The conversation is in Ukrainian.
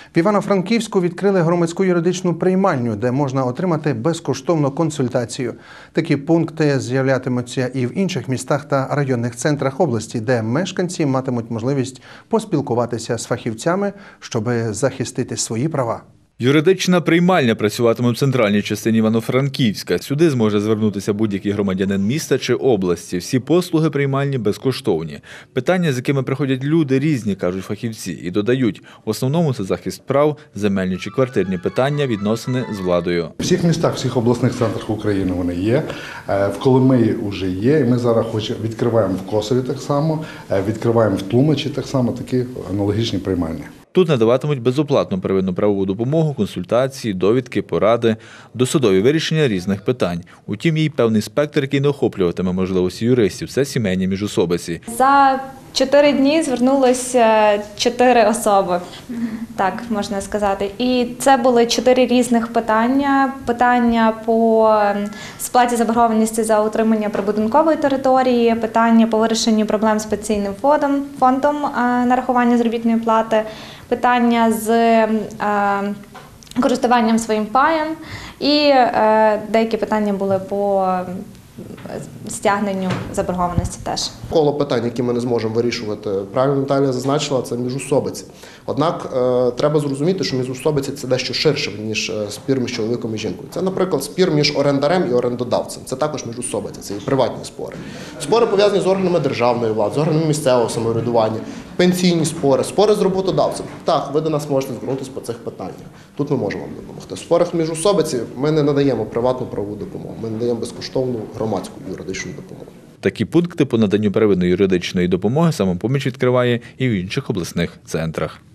В Івано-Франківську відкрили громадську юридичну приймальню, де можна отримати безкоштовну консультацію. Такі пункти з'являтимуться і в інших містах та районних центрах області, де мешканці матимуть можливість поспілкуватися з фахівцями, щоб захистити свої права. Юридична приймальня працюватиме в центральній частині Івано-Франківська. Сюди зможе звернутися будь-який громадянин міста чи області. Всі послуги приймальні безкоштовні. Питання, з якими приходять люди, різні, кажуть фахівці. І додають, в основному це захист прав, земельні чи квартирні питання, відносини з владою. В всіх містах, всіх обласних центрах України вони є. В Коломиї вже є. І ми зараз відкриваємо в Косові так само, відкриваємо в Тлумачі так само такі аналогічні приймальні. Тут надаватимуть безоплатну первинну правову допомогу, консультації, довідки, поради, досудові вирішення різних питань. Утім, є й певний спектр, який не охоплюватиме можливості юристів – це сімейні міжособиці. За 4 дні звернулося 4 особи, так можна сказати. І це були 4 різних питання. Питання по сплаті заборгованості за утримання прибудинкової території, питання по вирішенню проблем з пенсійним фондом нарахування заробітної плати, питання з користуванням своїм паєм і деякі питання були по стягненню заборгованості теж. Коло питань, які ми не зможемо вирішувати, правильно Наталія зазначила, це міжособиці. Однак треба зрозуміти, що міжособиці – це дещо ширше, ніж спір між чоловіком і жінкою. Це, наприклад, спір між орендарем і орендодавцем. Це також міжособиці, це і приватні спори. Спори пов'язані з органами державної влади, з органами місцевого самоврядування, пенсійні спори, спори з роботодавцем. Так, ви до нас можете звернутися по цих питаннях. Тут ми можемо вам допомогти. В спорах міжособиці ми не надаємо приватну правову допомогу, ми надаємо безкоштовну громадську юридичну допомогу. Такі пункти по наданню первинної юридичної допомоги «Самопоміч» відкриває і в інших обласних центрах.